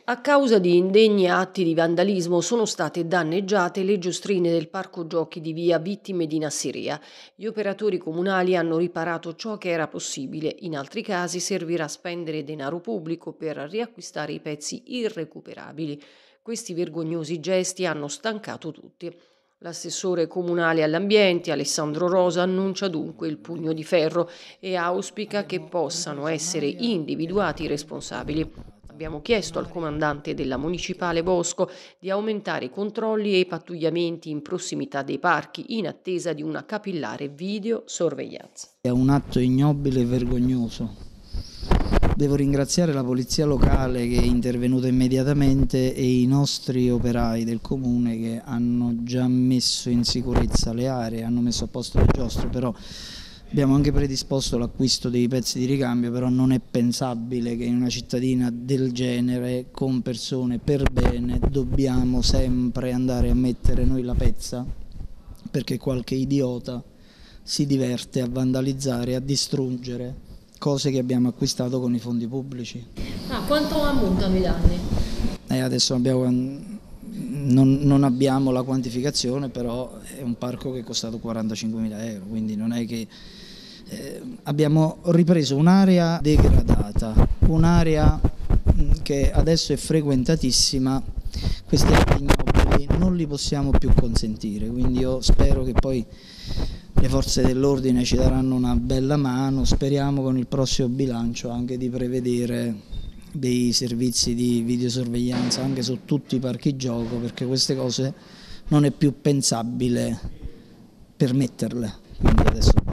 A causa di indegni atti di vandalismo sono state danneggiate le giostrine del parco giochi di via Vittime di Nassiriya. Gli operatori comunali hanno riparato ciò che era possibile, in altri casi servirà spendere denaro pubblico per riacquistare i pezzi irrecuperabili. Questi vergognosi gesti hanno stancato tutti. L'assessore comunale all'ambiente Alessandro Rosa annuncia dunque il pugno di ferro e auspica che possano essere individuati i responsabili. Abbiamo chiesto al comandante della municipale Bosco di aumentare i controlli e i pattugliamenti in prossimità dei parchi in attesa di una capillare videosorveglianza. È un atto ignobile e vergognoso. Devo ringraziare la polizia locale che è intervenuta immediatamente e i nostri operai del comune che hanno già messo in sicurezza le aree, hanno messo a posto le giostre, però abbiamo anche predisposto l'acquisto dei pezzi di ricambio, però non è pensabile che in una cittadina del genere, con persone per bene, dobbiamo sempre andare a mettere noi la pezza perché qualche idiota si diverte a vandalizzare, a distruggere cose che abbiamo acquistato con i fondi pubblici. Quanto ammontano i danni? Adesso non abbiamo la quantificazione, però è un parco che è costato 45.000 euro, quindi non è che... abbiamo ripreso un'area degradata, un'area che adesso è frequentatissima, questi atti ignobili non li possiamo più consentire, quindi io spero che poi le forze dell'ordine ci daranno una bella mano, speriamo con il prossimo bilancio anche di prevedere dei servizi di videosorveglianza anche su tutti i parchi gioco, perché queste cose non è più pensabile permetterle, quindi adesso